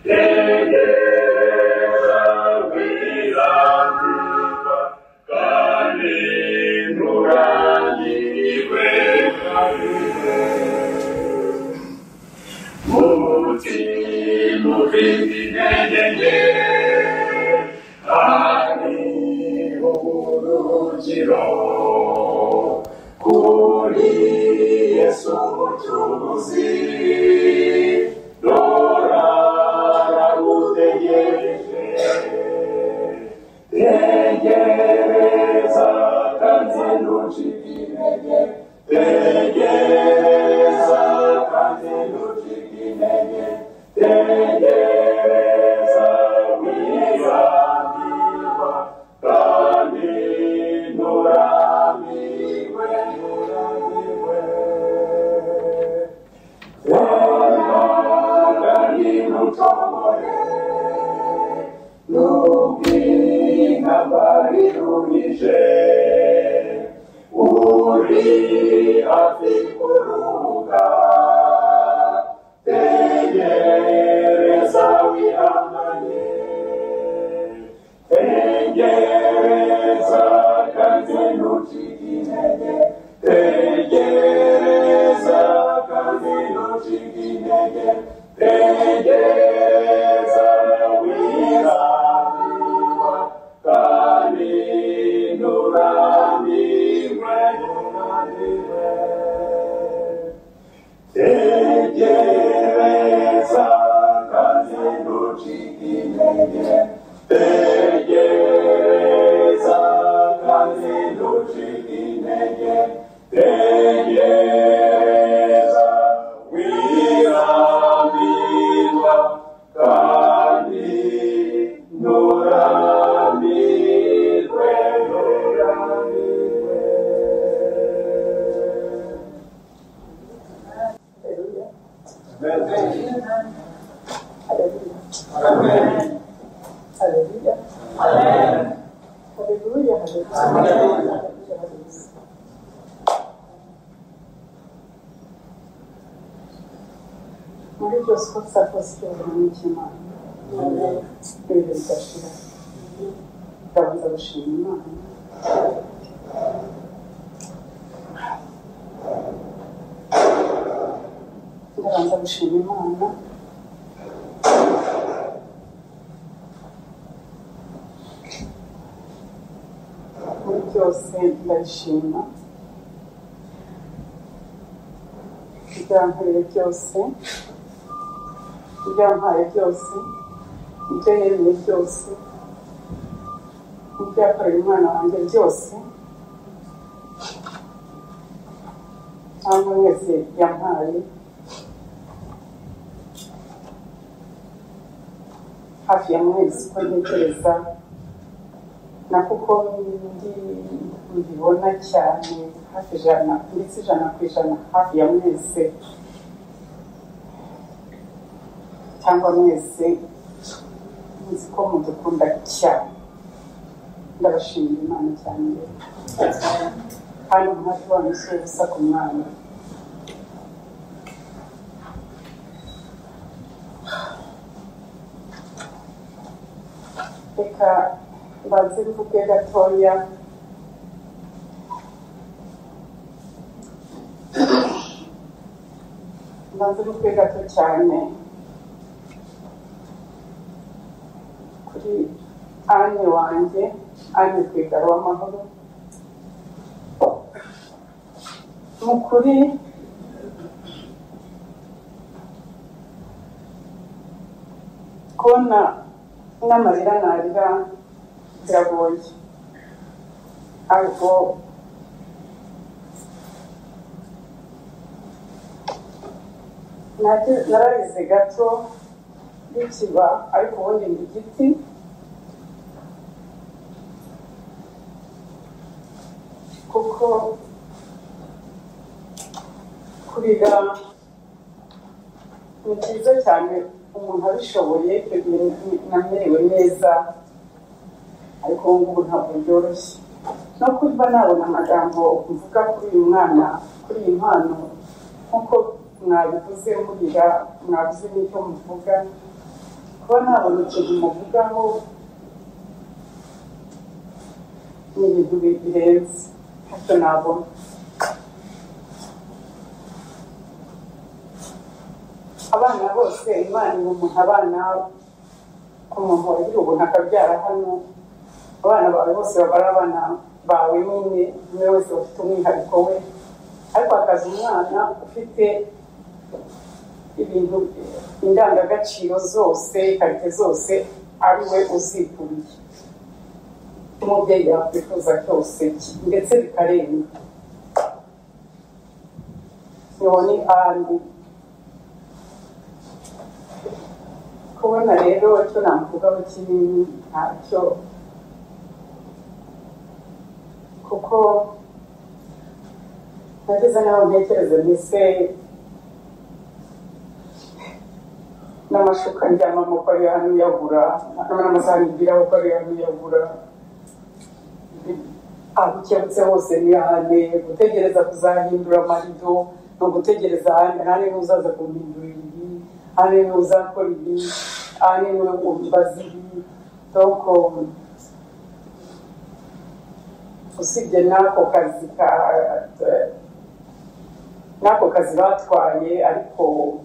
hafi ya mwezi ko ntekereza na kuko mbibona cyane hafi ijana ndetse ijana hafi ya mwese cyangwa mwese nzi ko mudukunda cyane ndabashimira Imana cyane hano hafi wanyu si ubusa ku mwana reka bazi mvuge gatoya bazi mvuge gato cyane kuri Ane wanjye Ane Rwigara w'amahoro mukuri kubona n'amarira narira biragoye ariko nararize gato bikiba ariko ubundi ndi igiti kuko kurira ni byiza cyane umuntu abishoboye namerewe neza ariko ubu ngubu ntabwo byoroshye no kuba nabona amagambo mvuga kuri uyu mwana kuri iyi mpano nk'uko mwabivuze murira mwabuze n'icyo muvuga kuba nabona ikintu muvugaho ni ibintu birenze ntacyo nabona. Abana bose Imana iha umuntu abana umuntu wagira ubuntu akabyara hano, abana bawe bose baba ari abana bawe nyine, umwe wese ufite umwihariko we, ariko hakaza umwana ufite ibintu indangagaciro zose karite zose ari we uzikuriye umubyeyi yakwifuza cyose ndetse bikarenga. niho ni ahandi kubona rero icyo namuvugaho kinini ntacyo, kuko nageze naho ntekereza mbese n'amashuka ndyamamo ko ari hano yagura, n'amasahani ngira ko ari hano yagura, aho ukebutse hose ni hane, gutegereza kuzahindura amarido no gutegereza hane n'uzaza kumpindurira ibi, hane n'uzakora ibi, hane n'umbaza ibi. Doko usibye n'ako kazi batwaye, ariko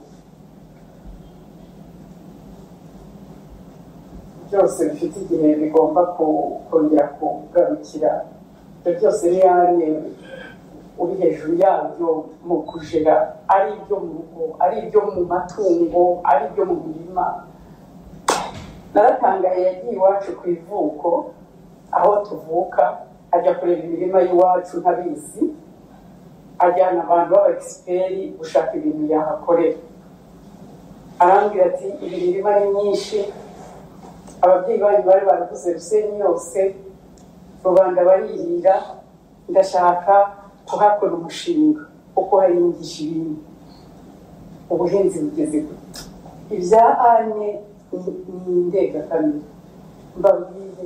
byose bifite igihe bigomba kongera kugarukira. Ibyo byose ni yane uri hejuru yabyo mu kujera, ari ibyo mu rugo, ari ibyo mu matungo, ari ibyo mu mirima. Naratangaye yagiye iwacu ku ivuko aho tuvuka, ajya kureba imirima y'iwacu ntabizi, ajyana abantu b'abagisiperi gushaka ibintu yahakorera. Arambwira ati iyi mirima ni myinshi, ababyeyi banyu bari baraguze Rusenyi yose, rubanda baririra, ndashaka kuhakora umushinga kuko haringisha ibintu, ubuhinzi bugeze gute. Ibya ane ni indengakamere, mbabwire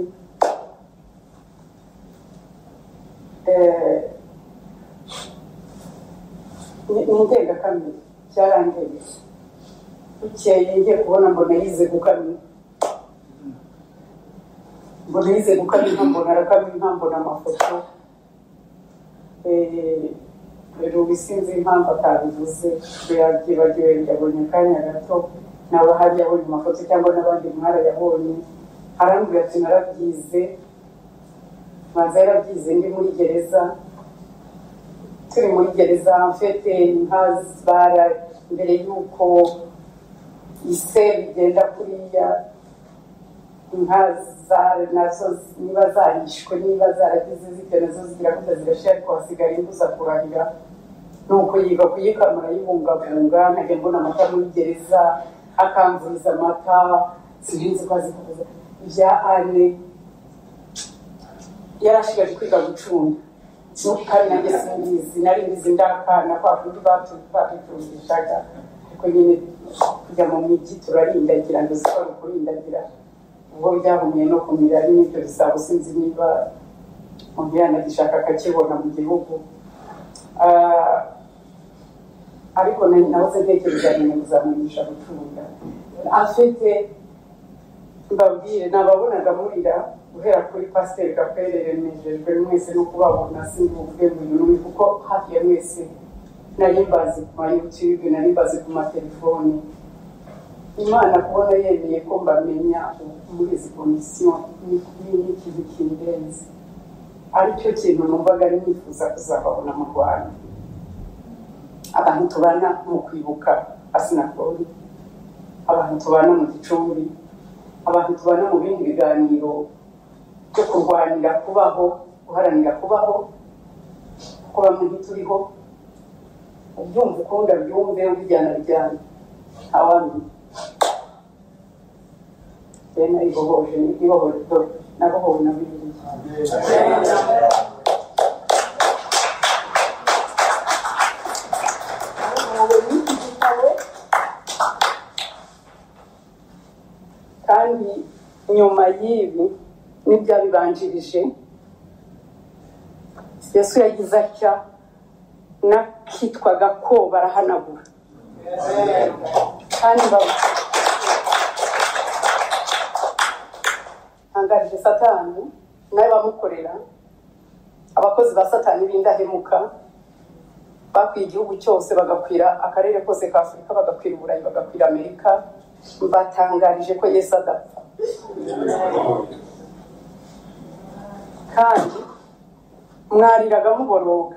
ni indengakamere, byarangeye. Bukeye ngiye kubona mbona yize gukamira, mbona yize gukamira, mbona arakamira, mbona amafoto. Rero bisinze impamvu atabivuze, byagibagiwe, yabonye akanya gato, naba hari yabonye amafoto cyangwa n'abandi mwarayabonye. Arambwira ati narabyize, maze yarabyize ndi muri gereza, turi muri gereza mfite inka zibara mbere y'uko ise bigenda kuriya. Inka nazo niba zarishwe, niba zaragize zite, nazo zigira gute zirashira, ariko hasigara imbuza kurahira. Nuko yiga kuyikamura yibungabunga, nkajya mbona amata muri gereza, akamvuriza amata, sinzi ko azikubuza. Ibya ane yarashigaje kwiga gucunda, kandi nanjye singizi, nari mbizi ndakana kwa kundi batucundishaga, ariko nyine kujya mu mijyi turarindagira, nduzikora ukurindagira. Ubwo byahumye no kumira ari n'ibyo bisaba, sinzi niba umuntu yanagishaka akakibona mu gihugu. Ariko nahoze ntekereza nyine kuzamwigisha gucunda. Afite mbabwire, nababonaga murira guhera kuri Pasiteri Gaperere, nejejwe mwese no kubabona, simbuvuge mu bintu, kuko hafi ya mwese nari mbazi ku ma YouTube, nari mbazi ku matelefoni. Imana kubona yemeye ko mbamenya muri izi komisiyo n'ikintu kindenze, aricyo kintu numvaga nifuza kuzababona mu Rwanda. Abantu tubana mu kwibuka Asinapoli, abantu tubana mu Gicumbi, abantu tubana mu bindi biganiro byo kurwanira kubaho, guharanira kubaho, kuko bamwe ntituriho. Ubyumva ukunda byumve, ubijyana bijyana, ntawamenya. Tena ibohoje, ibohoje dore, nabohowe na Bibiliya. Kandi nyuma y'ibi n'ibyabibanjirije, Yesu yagize atya, nakitwaga ko barahanagura. Kandi satani nawe bamukorera, abakozi ba satani b'indahemuka bakwiye igihugu cyose, bagakwira akarere kose ka Afurika, bagakwira Uburayi, bagakwira Amerika. Batangarije ko Yesu adapfa, kandi mwariraga muboroga.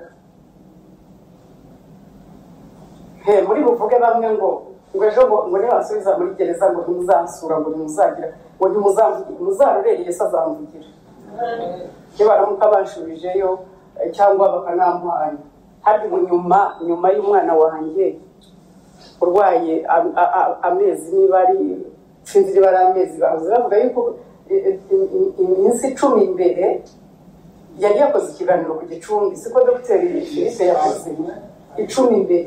Muri buvuge bamwe ngo ejo ngo nibasubiza muri gereza ngo ntimuzansura, ngo ntimuzagira, ngo ntimuzamvugira, muzarorere Yesu azamvugira. Iyo baramuka banshurijeyo cyangwa bakanampwanya, hari nyuma y'umwana wanjye urwaye amezi, niba ari sinzi niba ari amezi, bahoze bavuga yuko iminsi 10 imbere yari yakoze ikiganiro ku Gicumbi, siko Dr. Philippe yakoze 10 imbere.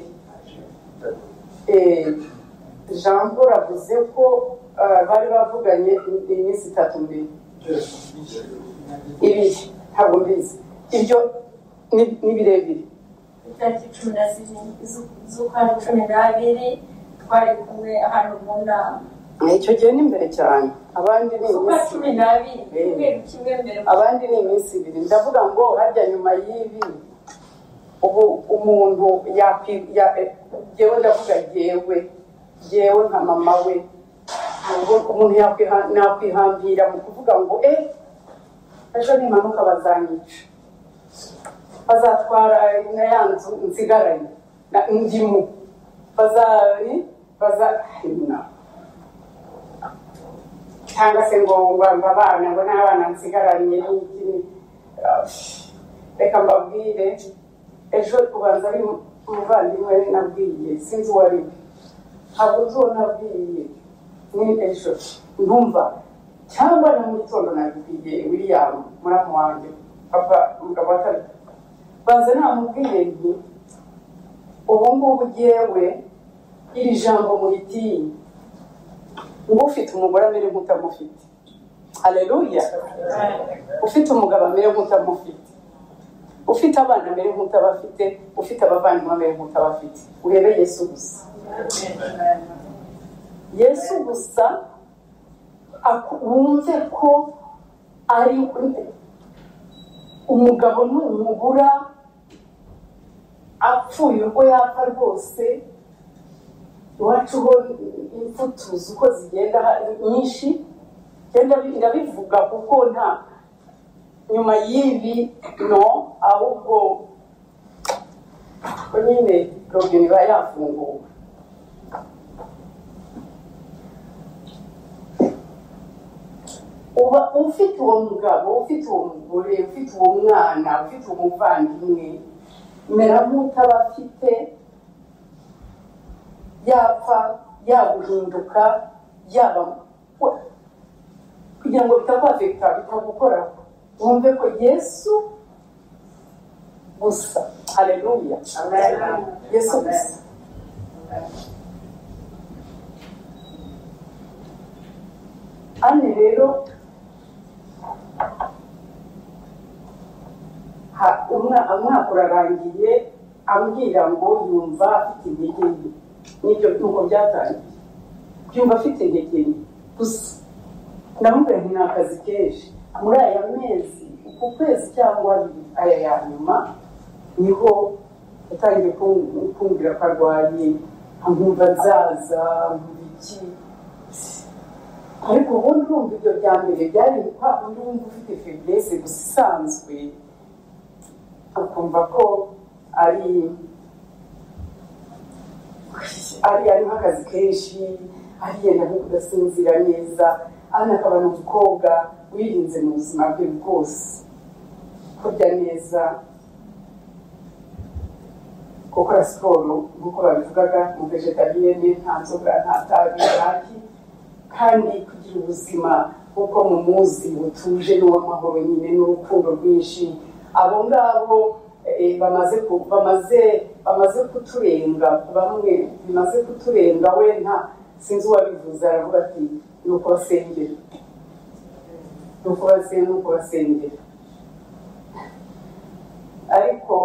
Jean Paul avuze ko bari bavuganye iminsi 3 mbere. Ibi ntabwo mbizi, ibyo ni birebire. Itariki 17 z'ukwa 12 twari kumwe ahantu mu nama. Icyo gihe ni imbere cyane, abandi ni iminsi 12 kimwe mbere, abandi ni iminsi 2. Ndavuga ngo harya nyuma y'ibi ubu umuntu yewe ndavuga yewe nka mama we, umuntu nakwihambira mu kuvuga ngo ejo nimanuka bazanyica, bazatwara na ya nzu nsigaranye ndimu, cyangwa se ngo abana ngo n'abana nsigaranye n'iki. Reka mbabwire, ejo ubanza ari umuvandimwe nabwiye, sinzi uwo ari we, ntabwo nzi uwo nabwiye, ni ejo ntumva, cyangwa na mu gitondo nabibwiye William muramu wanjye, papa umugabo wa kabiri, banza namubwiye nti ubu ngubu jyewe iri jambo muritinya, ngo ufite umugore amere nk'utamufite. Haleluya. Ufite umugabo amere nk'utamufite, ufite abana amere nk'utabafite, ufite abavandimwe amere nk'utabafite. Urebe Yesu gusa, Yesu gusa, wumve ko ari umugabo n'umugura apfuye ubwo yapfa rwose. Iwacu ho imfutuzo uko zigenda nyinshi, genda ndabivuga kuko nta nyuma y'ibi ahubwo ko nyine robine iba yafunguwe. Uba ufite uwo mugabo, ufite uwo mugore, ufite uwo mwana, ufite uwo muvandimwe, mera nk'utabafite, yapfa yaguhinduka, yaba kugira ngo bitakwafekta, bitagukora. Wumve ko Yesu gusa. Haleluya. Yesu gusa. Ane rero umwaka urarangiye ambwira ngo yumva afite intege nke. Nibyo nuko byatangiye, yumva afite intege nke gusa. Ndamubwira nti nakazi kenshi muri aya mezi, uku kwezi cyangwa aya ya nyuma, niho yatangiye kumbwira ko arwaye, nkumva nzaza iki. Ariko ubundi urumva ibyo bya mbere byari kwa undi wumva ufite faiblesse gusa isanzwe, ukumva ko ari nk'akazi kenshi, ariyenda nko kudasinzira neza. Akaba ni umukobwa wirinze mu buzima bwe bwose, kurya neza, gukora siporo nk'uko babivugaga, mu vegetariyene, nta nzoga, nta tabi, ntaki, kandi kugira ubuzima nk'uko mumuzi butuje n'uw'amahoro nyine n'urukundo rwinshi. Abo ngabo bamaze kuturenga, bamwe bimaze kuturenga. We nta sinzi uwabivuze, aravuga ati nuko basengera, nuko basengera. Ariko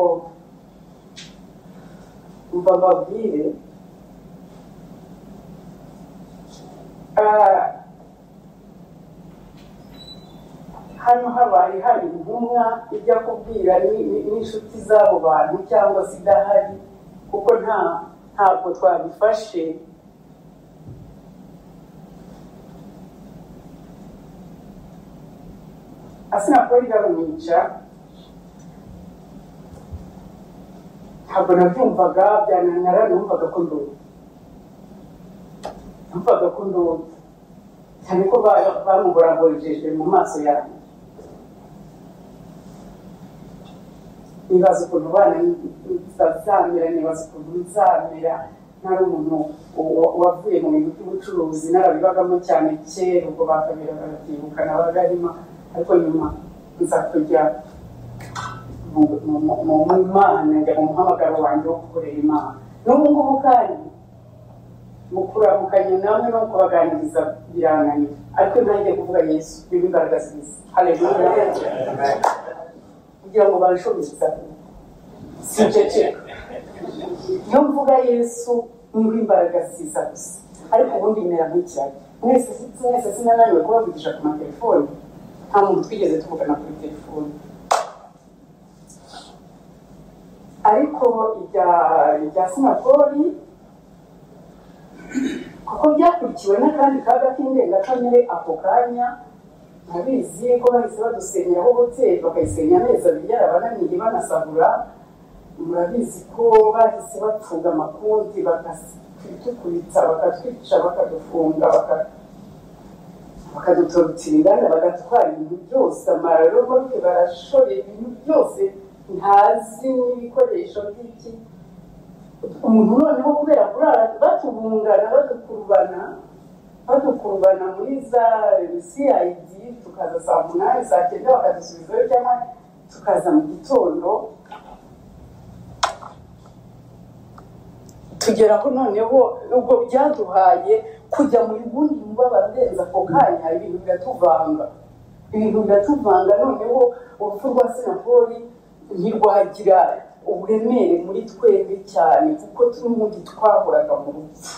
umva mbabwire, hano habaye hari intumwa ijya kubwira n'inshuti z'abo bantu cyangwa se idahari, kuko ntabwo twabifashe. Asinapoli ndamwica, ntabwo nabyumvaga, byananara, numvaga ko ndota cyane ko bamugoragorejeje mu maso yanjye. Nibaza ukuntu bana bazamera, nibaza ukuntu bizamera. Nari umuntu wavuye mu bintu by'ubucuruzi, narabibagamo cyane kera, ubwo bakabera barabyibuka n'abagarima, ariko nyuma nza kujya mu Imana, njya mu muhamagaro wanjye wo gukorera Imana. N'ubu ngubu kandi mu kuramukanya namwe no kubaganiriza birananira, ariko ntangiye kuvuga Yesu n'imbaraga ziza. Haleluya. Kugira ngo barushoboza sinceceka. Iyo mvuga Yesu n'imbaraga ziza gusa, ariko ubundi mera nk'icyayi. Mwese sinananiwe kubavugisha ku matelefoni, nta muntu twigeze tuvugana kuri telefoni. Ariko irya Sinapoli, kuko byakurikiwe n'akandi kaga k'indengakamere ako kanya, ntabizi ko bahise badusenyeraho hoteli, bakayisenya amezi abiri yarabananiye banasahura. Murabizi ko bahise bapfunga amakonti, bakatwikubitsa, bakatwica, bakadufunga, bakadutorotira inganda, bagatwara ibintu byose, amaroroboke, barashora ibintu byose ntazi n'ibikoresho by'iki. Umuntu noneho kubera kurara batubungana, badukurubana muri za CID, tukaza saa 8 saa 9 bakadusubizayo, cyangwa tukaza mu gitondo. Tugeraho noneho ubwo byaduhaye kujya muri bundi mubabaro urenza ako kanya, ibintu biratuvanga. Noneho urupfu rwa Sinapoli ntirwagira uburemere muri twebwe cyane, kuko n'ubundi twahoraga mu rupfu.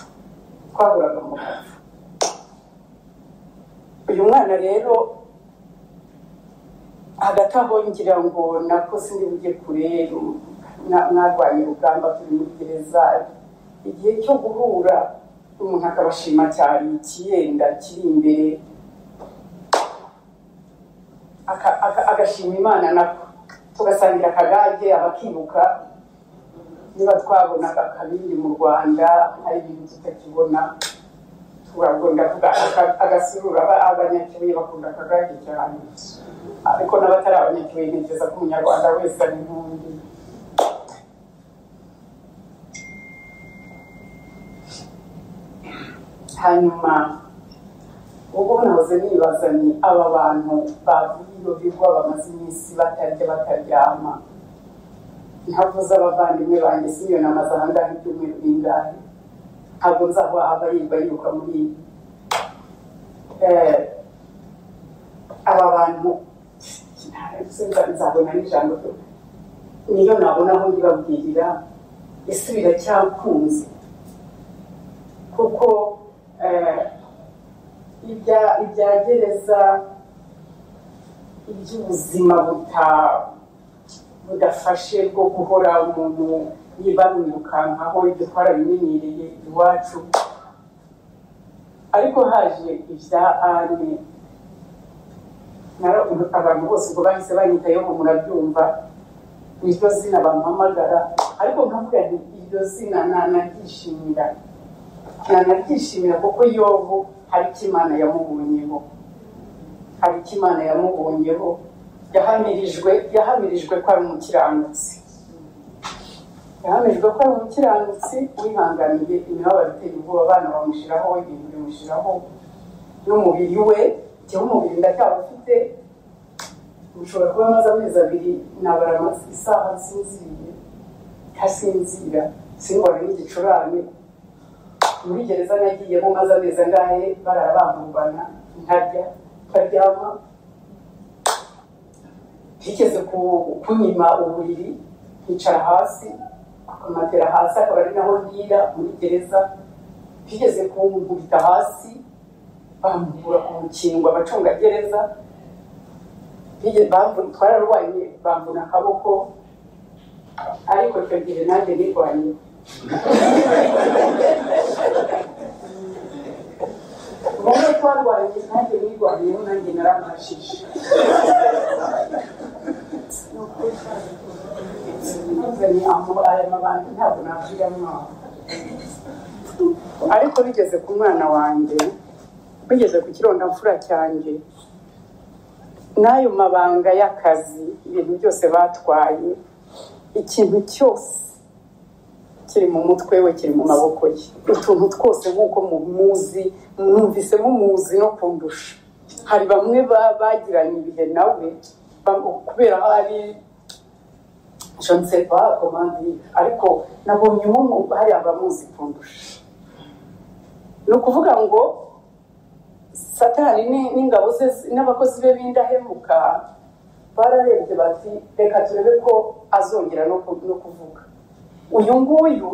Uyu mwana rero hagati aho ngira ngo nako sindi bujye kure, mwarwanye urugamba, turi muri gereza. Igihe cyo guhura umuntu akabashima cyane ikiyenda kiri imbere, agashima Imana, nako tugasangira akagage, abakibuka niba twabonaga akabindi mu Rwanda hari ibintu tutakibona. Turagomba agasurura. Abanyakibuye bakunda akagage cyane, ariko n'abatari abanyakibuye ntekereza ko umunyarwanda wese ari impunzi. Hanyuma ubwo nahoze nibaza ni aba bantu bavuye iyo bigwa bamaze iminsi bataryama. Ntavuze abavandimwe banjye, siyo namaze ahangaha ibyumweru bingahe, ntabwo nzaho aba yiruka muri ibi. Aba bantu nzabona n'ijambo niyo nabona aho ndibabwirira, ese biracyakunze, kuko ibya gereza, iby'ubuzima budafashe bwo guhora umuntu yibarukankaho, ibyo twarabimenyereye iwacu. Ariko haje ibya Ane, abantu bose ubwo bahise banyitayeho, murabyumva, niryo zina bampamagara. Ariko nkavuga nti iryo zina nanaryishimira, kuko Yobu hari icyo Imana yamubonyeho, yahamirijwe ko ari umukiranutsi. Wihanganiye imibabaro iteye ubwoba, abana bamushyiraho, ibintu bimushyiraho, n'umubiri we. Jyewe umubiri ndacyawufite, ushobora kuba amaze amezi 2 nabara isaha ntasinzira, singwane n'igicurane. Muri gereza nagiyemo maze amezi angahe, barabambubana, nkaryama. Higeze kunyima uburiri, nkicara hasi, akamatera hasi, akaba ari naho ndira muri gereza. Higeze kunkubita hasi, bambura ku mukingo abacungagereza. twararwanye bambuna akaboko ariko icyo gihe nanjye nirwanye wowe twarwanye nanjye nirwanye nanjye naramashije nuzanye aya mabandi ntabwo navuyemo ariko bigeze ku mwana wanjye bigeze ku kirondamfura cyanjye n'ayo mabanga y'akazi ibintu byose batwaye ikintu cyose kiri mu mutwe we kiri mu maboko ye utuntu twose nk'uko muzi mwumvise mumuzi no kundusha hari bamwe bagiranye ibihe nawe kubera hari je ne sais pas comment dire ariko nabonye umuntu hari abamuzi kundusha ni ukuvuga ngo Satani n'ingabo ze n'abakozi be b'indahemuka bararebye bati reka turebe ko azongera no kuvuga uyu nguyu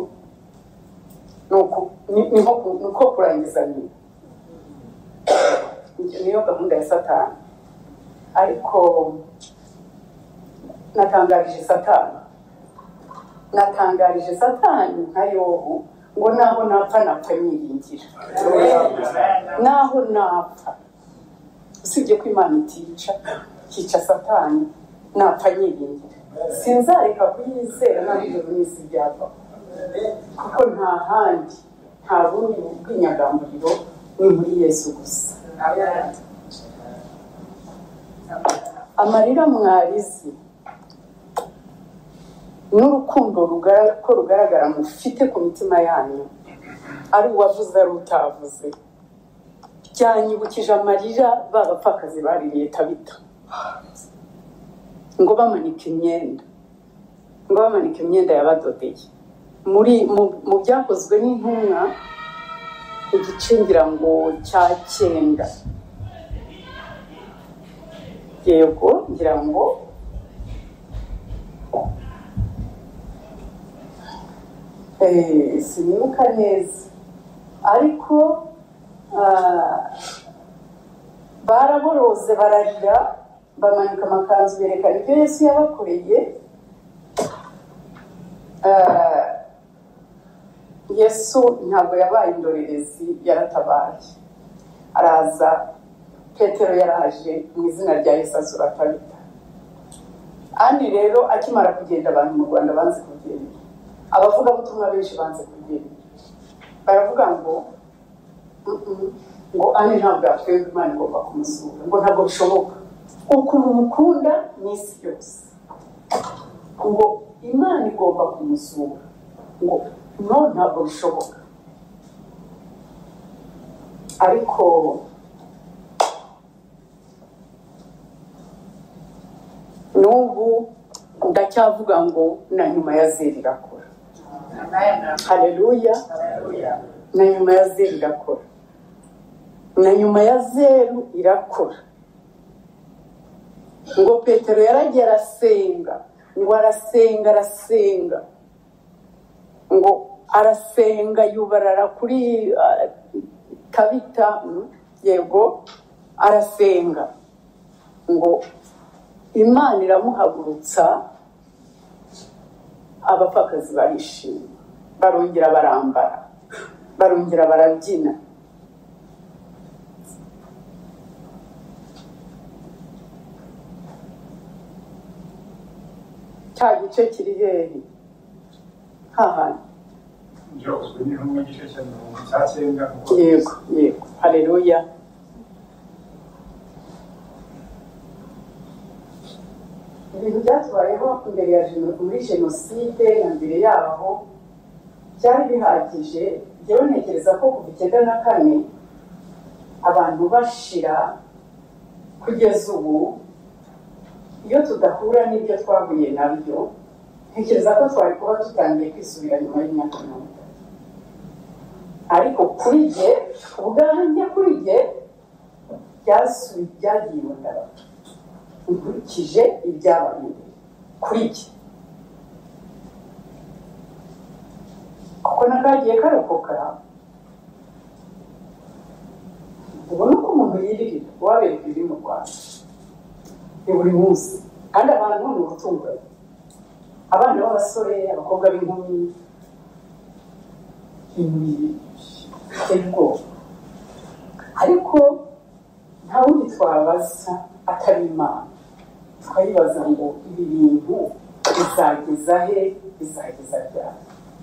ni nko kurangiza nyine niyo gahunda ya Satani ariko natangarije Satani nka Yobu ngo naho napfa nyiringira naho napfa usibye ko Imana itica Satani napfa nyiringira sinzareka kuyizera n'abijuru n'isi byava kuko nta handi nta bundi bw'inyagamburiro ni muri Yesu gusa amarira mwarizi n'urukundo ko rugaragara mufite ku mitima yanyu ari uwavuze ari utavuze byanyibukije amarira b'abapfakazi baririye Tabita ngo bamanika imyenda yabadodeye mu byakozwe n'intumwa igice ngira ngo cya 9 yego ngira ngo sinibuka neza ariko baraboroze bararira bamanika amakanzu berekana ibyo Yesu yabakoreye Yesu ntabwo yabaye indorerezi yaratabaye araza Petero yaraje mu izina rya Yesu azura Tabita Ani rero akimara kugenda abantu mu Rwanda banze kugenda abavuga butumwa benshi banze kugenda baravuga ngo Ani ntabwo yapfuye Imana igomba kumusura ngo ntabwo bishoboka ukuntu mukunda n'isi yose ngo Imana igomba kumusura ngo ntabwo bishoboka ariko n'ubu ndacyavuga ngo na nyuma ya Zeri irakora haleluya na nyuma ya Zeri irakora na nyuma ya Zeru irakora ngo Petero yaragiye arasenga ngo arasenga ngo arasenga yubarara kuri Tabita yego arasenga ngo Imana iramuhagurutsa abapfakazi barishima barongera barambara barongera barabyina cya gice kiri hehe hahandi yego haleluya ibintu byatubayeho mbere ya muri jenoside na mbere yaho byari bihagije njyewe ntekereza ko kuva 1994 abantu bashira kugeza ubu iyo tudahura n'ibyo twahuye nabyo ntekereza ko twari kuba tutangiye kwisubira nyuma y'imyaka 30 ariko kuri jye ubwanjye kuri jye byagiye ndabona ukurikije ibyabaye kuri jye kuko nakagiye karokoka ubona ko umuntu yiririra wabereka ibiri mu Rwanda ni buri munsi kandi abantu ni urutunga abana b'abasore abakobwa b'inkumi biteye ubwoba ariko nta wundi twabaza atari Imana twayibaza ngo ibi bintu bizageza he bizageza ryari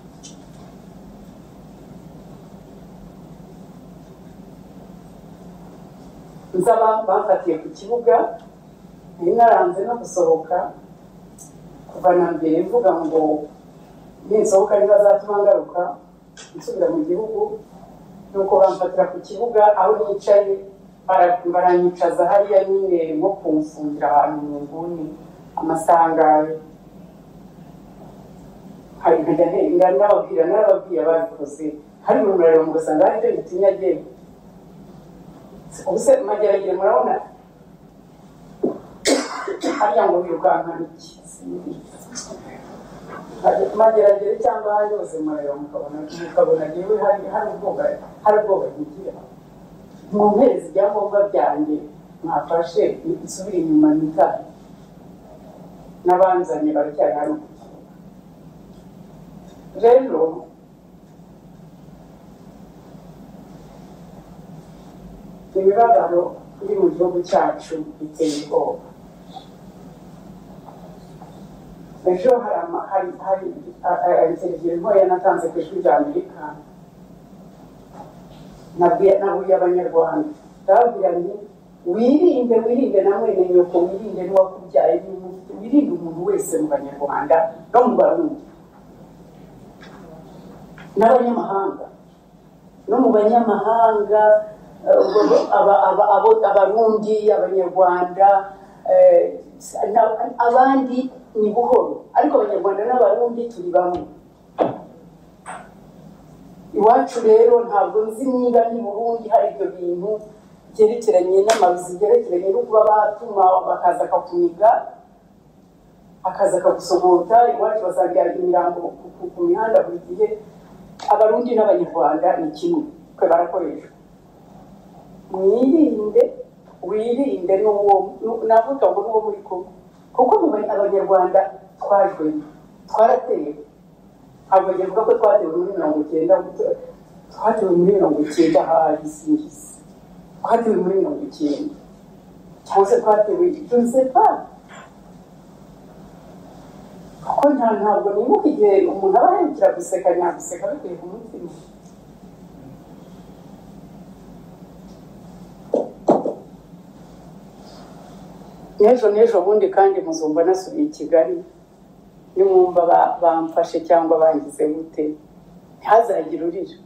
nzaba bamfatiye ku kibuga nari naranze no gusohoka kuva na mbere mvuga ngo ninsohoka ntibazatuma ngaruka nsubira mu gihugu nuko bamfatira ku kibuga aho nicaye baranyicaza hariya nyine nko kumfungira ahantu mu nguni amasangayo hari nkajya n'ababwira babikoze hari mu muriro mugasanga hari ibyo bitinya agiye ubuse mageragere murabona harya ngo wirukankana iki mageragere cyangwa ahandi hose mureba mukabona yewe hari ubwoba ntigira mumpereza ibyangombwa byanjye mwafashe isubire inyuma nitaye n'abanzanye baracyari hano rero imibabaro iri mu gihugu cyacu iteye ubwoba ejo hari televiziyo ntoya natanze ku ijwi rya Amerika nabwiye abanyarwanda ndababwira nti wirinde na mwene nyoko wirinde n'uwakubyaye wirinde umuntu wese mu banyarwanda no mu barundi n'abanyamahanga no mu banyamahanga abarundi abanyarwanda abandi ni buhoro ariko abanyarwanda n'abarundi turi bamwe iwacu rero ntabwo nzi niba ni Burundi hari ibyo bintu byerekeranye n'amabizi byerekeranye no kuba batuma bakaza akakuniga akaza akagusogota iwacu bazabyara imirambo ku mihanda buri gihe abarundi n'abanyarwanda ni kimwe twe barakoreshwa wirinde n'uwo navuga ngo n'uwo muri kumwe kuko abanyarwanda twarateye ntabwo ngivuga ko twatewe muri 90 twatewe muri 90 hari singizi twatewe muri 90 cyangwa se twatewe Josefa kuko ntabwo nibuka igihe umuntu aba ahemukira guseka nyaguseka bikuye ku mutima n'ejo bundi kandi muzumva nasubiye i Kigali nimwumva bamfashe cyangwa bangize gute ntihazagire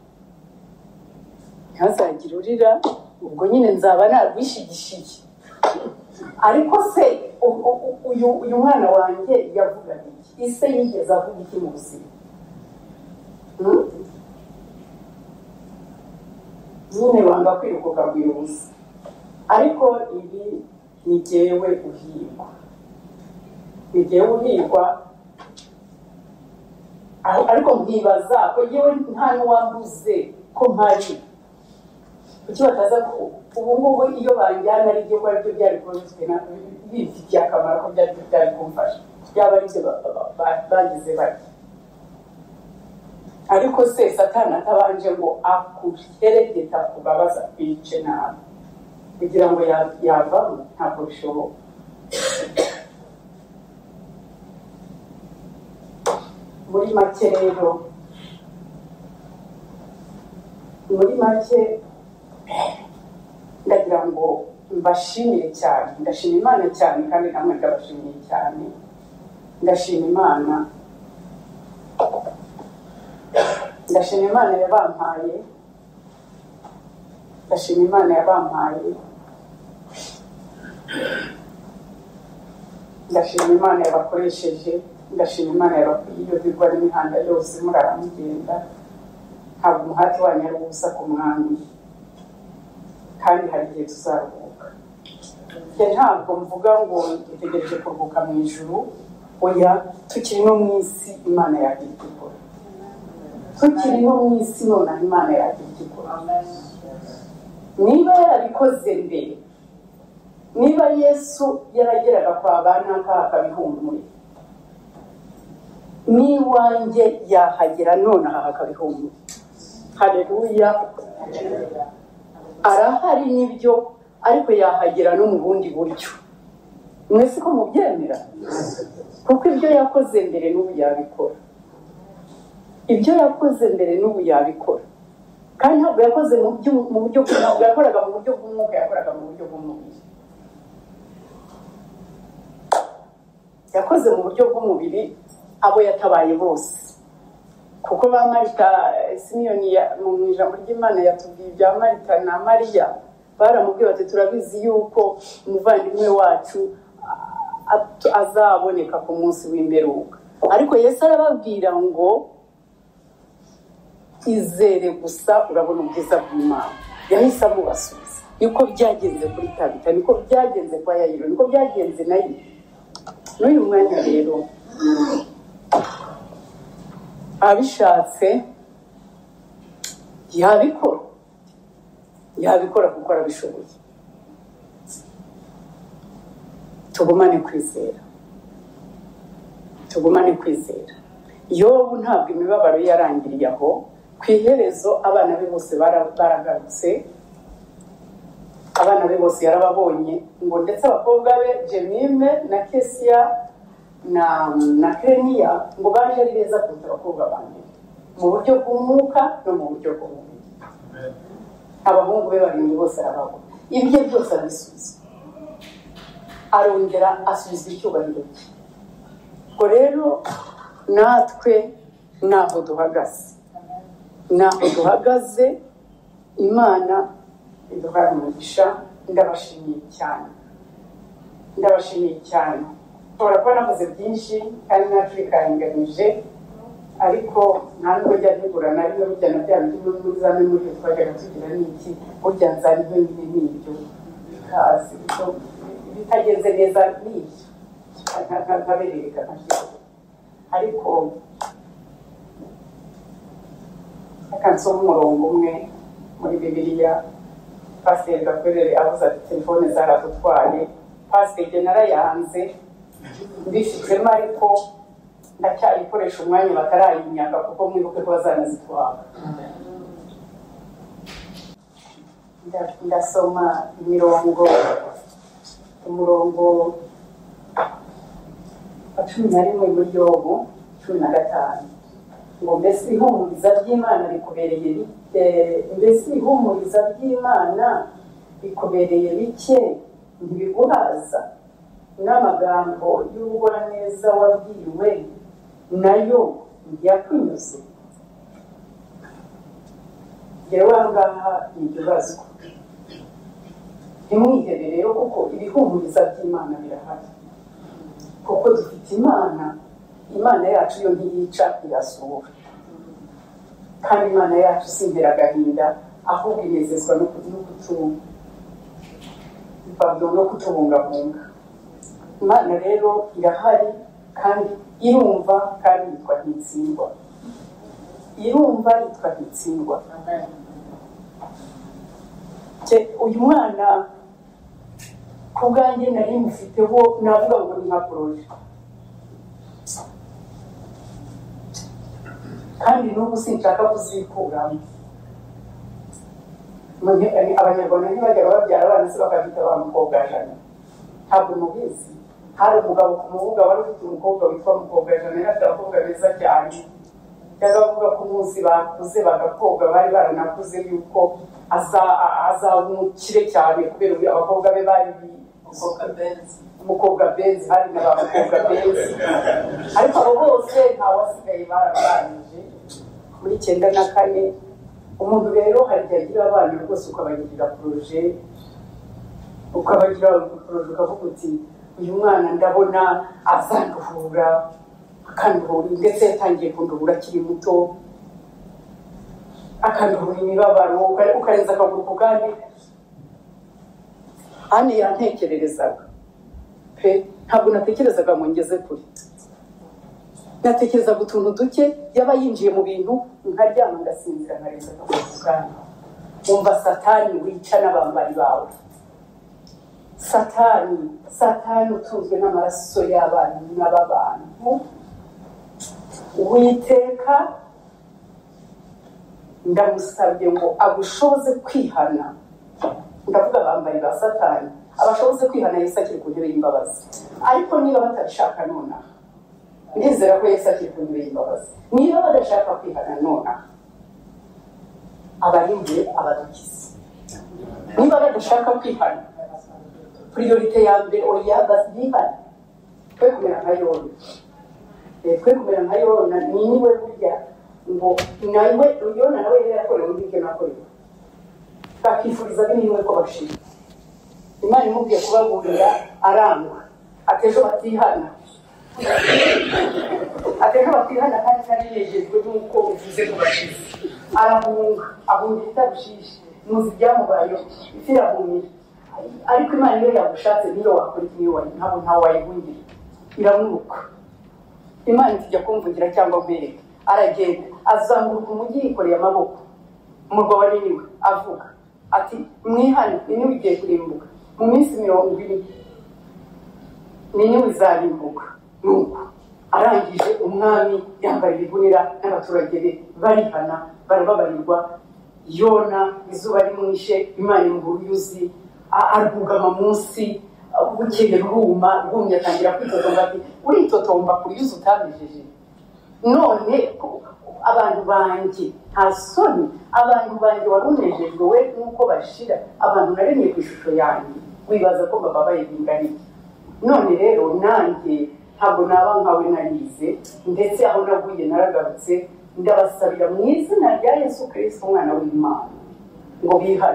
urira ubwo nyine nzaba narwishigishiye ariko se uyu mwana wanjye yavuga iki ise yigeze avuga iki mu buzima nyine banga kwiruka ukabwira ubusa ariko ibi ni jyewe uhirwa ariko nkibaza ko yewe nta n'uwambuze ko mpari kuki bataza ubu ngubu iyo banjyana ari byo kuba aribyo byari kubifite bifitiye akamaro ko byari kumfasha byaba aribyo bagize bati ariko se Satani atabanje ngo akuheregeta kubabaza kwice nabi kugira ngo yavamo ntabwo bishoboka muri make rero ndagira ngo mbashimire cyane ndashima Imana cyane kandi namwe ndabashimiye cyane ndashima Imana yabampaye ndashima Imana yabakoresheje ndashima Imana yabakwiyobirwa n'imihanda yose muraramugenda ntabwo umuhati wanyu ari ubusa ku mwami kandi hari igihe tuzaruhuka ntabwo mvuga ngo dutegereje kuruhuka mu ijuru oya tukiri no mu isi Imana yagira icyo ikora tukiri no mu isi nonaha Imana yagira icyo ikora niba yarabikoze mbere niba Yesu yarageraga kwa bana akabihumura, n'iwanjye yahagera nonaha akabihumura. Haleluya. Arahari nibyo, ariko yahagera no mu bundi buryo. Mwese ko mubyemera? Kuko ibyo yakoze mbere n'ubu yabikora. Ibyo yakoze mbere n'ubu yabikora. Kandi ntabwo yakoze mu buryo bw'umwuka, yakoraga mu buryo bw'umwuka, yakoraga mu buryo bw'umubiri. Yakoze mu buryo bw'umubiri abo yatabaye bose. Kuko ba Marita, Simiyoni mu ijambo ry'Imana yatubwiye ibya Marita na Mariya, baramubwiye bati turabizi yuko umuvandimwe wacu azaboneka ku munsi w'imperuka. Ariko Yesu arababwira ngo izere gusa urabona ubwiza bw'Imana. Yahise amubasubiza. Niko byagenze kuri Tabita, niko byagenze kwa Yayiro, niko byagenze nayo. N'uyu mwanya rero abishatse yabikora kuko arabishoboye. Tugumane kwizera. Yobu ntabwo imibabaro yarangiriye aho. Ku iherezo abana be bose baragarutse. Abana be bose yarababonye, ngo ndetse abakobwa be Jemime na Kesiya na Kreniya ngo baje ari beza kuruta abakobwa bandi, mu buryo bw'umwuka no mu buryo bw'umubiri. Abahungu be barindwi bose arababona. Ibyo byose arabisubiza, arongera asubiza icyubahiro cye. Ubwo rero natwe naho duhagaze, Imana iduhaye umugisha. Ndabashimiye cyane. Nshobora kuba nakoze byinshi kandi natwikaringanije, ariko nta nubwo njya ntegura na rimwe burya na bya bindi muri za memori twajyaga tugira n'iki, burya nzari nk'ibindi n'ibyo bikazi bitageze neza n'ibyo nkaberereka nkashyira. Ariko akansoma umurongo umwe muri Bibiliya, Pasiteri Gakorere avuze ati telefone zaradutwaye. Pasiteri narayanze mbifitemo, ariko ndacyayikoresha umwanya batarayinyaga kuko mwibuke ko bazanazitwara. Ndasoma umurongo wa 11 muri Yobu 15, ngo mbese ihumuriza ry'Imana rikubereye bike ntibiguhaza, n'amagambo y'ubugwaneza wabwiwe nayo yakunyuze. Yewe ngaha nibazwa, ntimwihebe rero kuko ibihumuriza by'Imana birahari. Kuko dufite Imana yacu yo ntiyica, irasura. Kandi Imana yacu sintera agahinda, ahubwo inezezwa no kutubungabunga. Imana rero irahari kandi irumva, kandi yitwa ntitsindwa. Uyu mwana ku bwanjye nari mufiteho navuga ngo ni nka poroje, kandi n'ubu sinshaka kuzikuramo. Abanyarwanda ntibajyaga babyara abana se bakabita ba mukobwa jana. Ntabwo mubizi, hari umugabo ku Mubuga wari ufite umukobwa witwa Mukobwa jana, yari afite abakobwa beza cyane. Yavuga ko umunsi bakuze bagakobwa bari baranakuze yuko azaba umukire cyane, kubera abakobwa be bari umukobwa benzi, hari n'abakobwa benzi. Ariko abo bose ntawasigaye barabanije muri 94. Umuntu rero hari igihe agira abana rwose ukabagirira poroje, ukavuga uti uyu mwana ndabona azanduhura, akanduhura, ndetse yatangiye kunduhura akiri muto, akanduhura imibabaro, ukarenza akaguru ku kandi. Hano yantekererezaga pe, ntabwo natekerezaga ngo ngeze kure. Natekerezaga utuntu duke, yaba yinjiye mu bintu nkaryama ngasinzira nkarenza akaguru ku kandi. Wumva Satani wica n'abambari bawe. satani utuzwe n'amaraso y'abantu n'abantu. Uwiteka ndamusabye ngo agushoboze kwihana. Ndavuga abambaye ba satani abashoboze kwihana Yesu akiri ku ntebe y'imbabazi. Ariko niba batabishaka nonaha, ndizera ko Yesu akiri ku ntebe y'imbabazi. Niba badashaka kwihana nonaha, abarimbuye abadukize. Niba badashaka kwihana, priorite ya mbere oya bazihana. Twe kumera nka Yona. Twe kumera nka Yona niwe burya ngo nawe Yona nawe yakorewe ibyo nakorewe. Bakifuriza biniwe ko bashira. Imana imubwiye kubaburira arangwa. Atejo batihana. Atejo batihana kandi yariyejejwe nuko uvuze ko bashira. Arahunga, ahungira itabushishe. Muzi byamubayeho. Ifirahumira. Ariko Imana iyo yagushatse niyo wakora ikiyo wari ntawe wayihungira. Iramuruka. Imana itijya kumvugira cyangwa mbereka. Aragenda azanguruka umujyi yikoreye amaboko. Umurwa wari niwe avuga ati mwihane niwe ugiye kurimbuka mu minsi 20 niwe uzarimbuka. Nuko arangije umwami yambaye ibigunira n'abaturage be barihana barababarirwa. Yona izuba rimwishe, Imana imburuyuzi arugama munsi bukeye rwumye atangira kwitotomba ati uritotomba kuri yuzi utabijeje. None abantu banjye nta soni, abantu banjye warunejejwe we nuko bashira, abantu naremye ku ishusho yanjye wibaza ko bababaye bingana. None rero nanjye ntabwo naba nkawe narize, ndetse aho naguye naragarutse. Ndabasabira mu izina rya Yesu Kristo umwana w'Imana ngo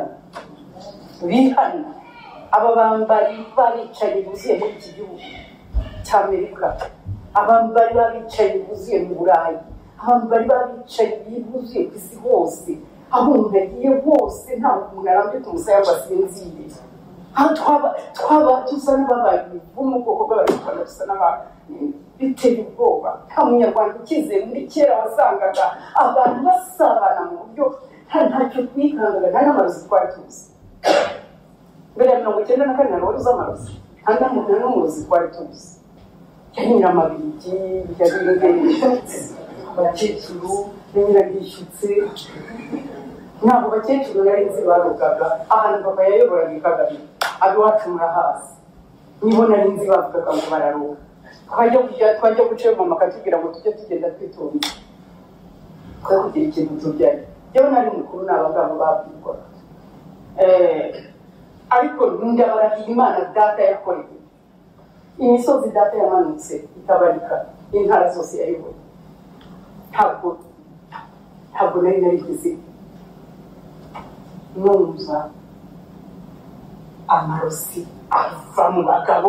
bihane aba bambari baricaye buzuye muri iki gihugu cy'Amerika, abambari babicaye buzuye mu Burayi, abambari babicaye buzuye ku isi hose, aho umuntu agiye hose nta muntu arambye kumusaya ngo asinzire. Aho twaba dusa n'ababaye bo mu bwoko bw'Abanyarwanda, dusa n'abantu biteye ubwoba. Nta munyarwanda ukize muri kera wasangaga abantu basabana mu buryo ntacyo twikangaga, nta n'amarozi twari tuzi. Mbere ya 1994 wari uzi amarozi? Nta n'umurozi twari tuzi. Yari Nyiramabirigi, yari abakecuru, Nyirabishyutse. Ntabwo bakecuru nari nzi barugaga ahantu papa yayoboraga i Kagame, abiwacu murahazi. Nibo nari nzi bavugaga ngo bararuga. Twajya gucema makatubwira ngo tujye tugenda twitonze twe kugira ikintu tubyaye. Yewe nari mukuru n'abagabo babwirwa. Ariko ndabarahiye Imana data yakoreye. Imisozi data yamanutse itabarika, intara zose yayoboye. Ntabwo nari narigize numva amarosi ava mu bagabo,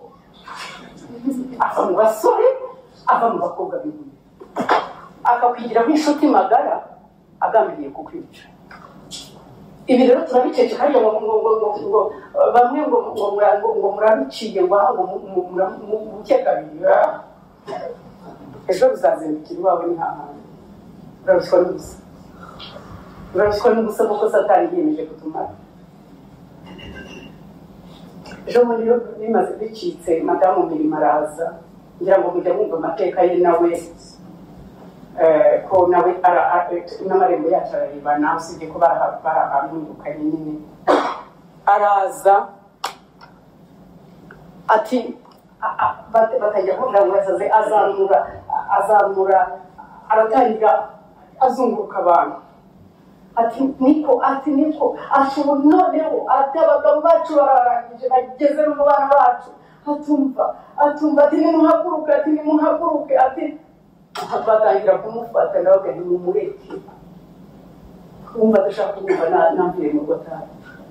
ava mu basore, ava mu bakobwa b'inkumi, akakwigira nk'inshuti magara agambiriye kukwica. Ibi rero turabicece kandi ngo bamwe ngo murabiciye ngo mukekabiri. Ejo bizazindukira iwawe ni hahandi. Urabiswa n'ubusa kuko Satani yiyemeje kutumara. Ejo muri bimaze bicitse madamu Mirimo araza, ngira ngo mujya mwumva amateka ye nawe ko nawe n'amarembo yacu araribana, usibye ko barahamwirukanye nyine. Araza ati batajya kuvuga ngo azaze azamura aratangira azunguruka abantu. Ati niko noneho ati abagabo bacu bararangije bageze no mu bana bacu. Atumva ati nimuhaguruke ati batangira kumufata nawe kandi mumureke. Kumva adashaka kumva namvire mu gotari.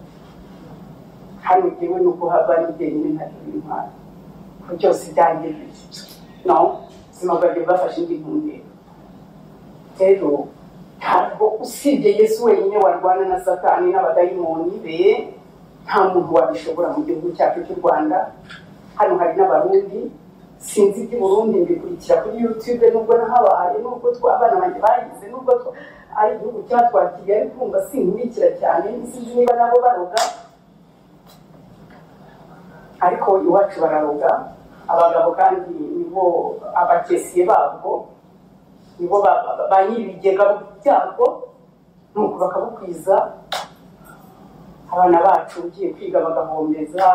Hano igiwe nuko habari njyenyine ntari intwari. Ko cyose byangije. No, simagajye bafashe indi ntumbero. Rero ntabwo usibye Yesu wenyine warwana na Satani n'abadayimoni be, nta muntu wabishobora mu gihugu cyacu cy'u Rwanda. Hano hari n'abarundi, sinzi iby'i Burundi mbikurikira kuri YouTube, nubwo nahabaye, nubwo abana banjye bayize, nubwo ari igihugu cyatwakiriye, ariko kumva sinkurikira cyane, sinzi niba nabo baroga. ariko iwacu bararoga abagabo kandi nibo abakesiye babwo nibo ba nyir'ibigega byabwo nuko bakabukwiza abana bacu ugiye kwiga bagahombeza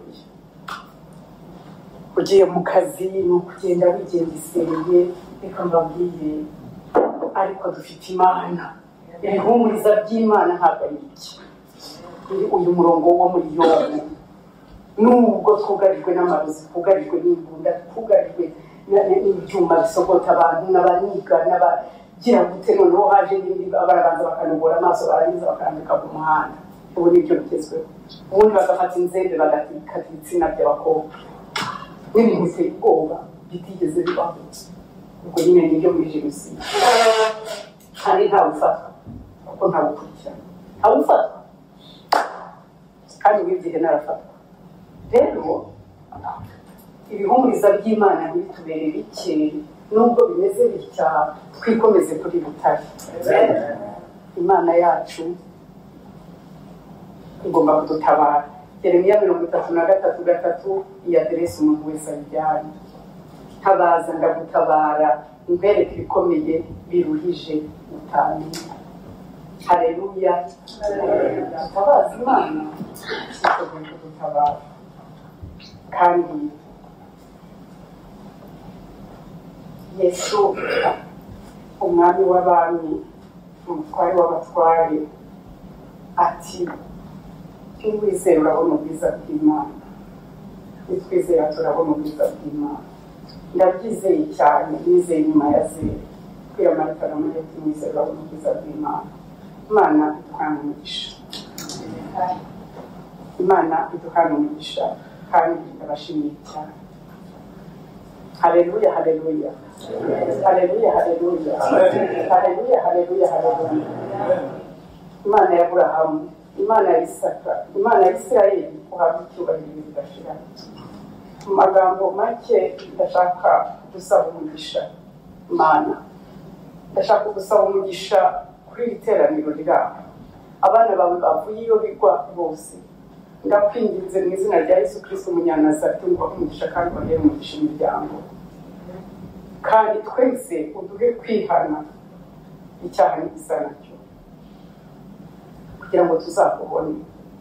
ugiye mu kazi ni ukugenda wigengeseye reka mbabwiye ariko dufite Imana ibihumuriza by'Imana ntabwo ari iki uyu murongo wo muri Yobu nubwo twugarijwe n'amarozi twugarijwe n'imbunda twugarijwe n'ibyuma bisogota abantu n'abaniga n'abagira gute noneho haje n'indi barabanza bakanogora amaso barangiza bakandika ku muhanda ubu nibyo bigezweho ubundi bagafata inzembe bagatikata ibitsina by'abakobwa n'ibintu biteye ubwoba bitigeze bibaho ubwo nyine nibyo muri jenoside kandi ntawe ufatwa kuko ntawe ukurikirana ntawe ufatwa kandi w'igihe narafatwa rero ibihumuriza by'Imana ntibitubere bike nubwo bimeze bitya twikomeze kuri Butare Imana yacu igomba kudutabara Yeremiya 33:3 iyi aderesi umuntu wese ayijyanye tabaza ndagutabara imbereke ibikomeye biruhije utamenya haleluya tabaza Imana yiteguye kudutabara kandi Yesu umwami w'abami umutware w'abatware ati twizere urabona ubwiza bw'Imana nitwizera turabona ubwiza bw'Imana ndabyizeye cyane nizeye nyuma ya zero kwira Marita na Mariya twizere urabona ubwiza bw'Imana Imana iduhana umugisha Imana iduhana umugisha kandi ndabashimiye cyane haleluya haleluya haleluya haleluya haleluya haleluya haleluya Imana ya Aburahamu Imana ya Isaka Imana ya Isirayeli uhabwa icyubahiro bidashira mu magambo make ndashaka gusaba umugisha Imana ndashaka gusaba umugisha kuri iteraniro ryawe abana bawe bavuye iyo bigwa bose ndakwinginze mu izina rya Yesu Kristo umunyanazareti ngo umugisha kandi bahere umugisha imiryango kandi twese uduhe kwihana icyaha n'igisa nacyo kugira ngo tuzakubone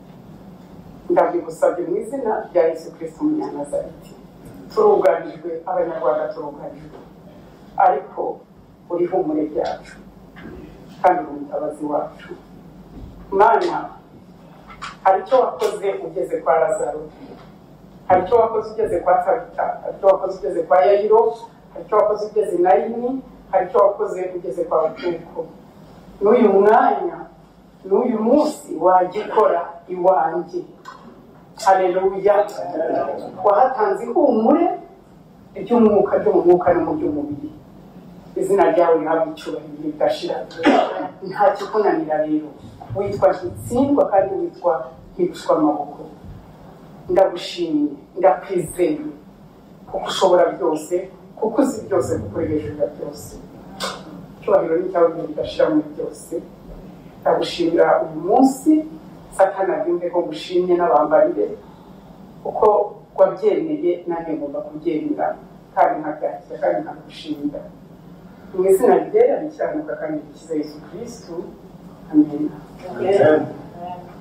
ndabigusabye mu izina rya Yesu Kristo umunyanazareti turugarijwe abanyarwanda turugarijwe ariko uri humure ryacu kandi uri umutabazi wacu Mana hari icyo wakoze ugeze kwa Lazaro hari icyo wakoze ugeze kwa Tabita hari icyo wakoze ugeze kwa Yayiro hari icyo wakoze ugeze Nayini hari icyo wakoze ugeze kwa Butuko n'uyu mwanya n'uyu munsi wagikora iwanjye haleluya wahatanze ihumure iby'umwuka byo mu mwuka no mu by'umubiri izina ryawe rihabwa icyubahiro bidashira nta kikunanira rero witwa Gitsindwa kandi witwa Ntirushwa amaboko ndagushimiye ndakwizeye kuko ushobora byose kuko uzi byose kuko uri hejuru ya byose icyubahiro ni cyawe bidashira muri byose ndagushimira uyu munsi Satani abyumve ko gushimye n'abambarire uko wabyemeye nanjye ngomba kubyemera kandi nkabyakira kandi nkagushimira mu izina ryera rikiranuka kandi rikiza Yesu Kristo amen.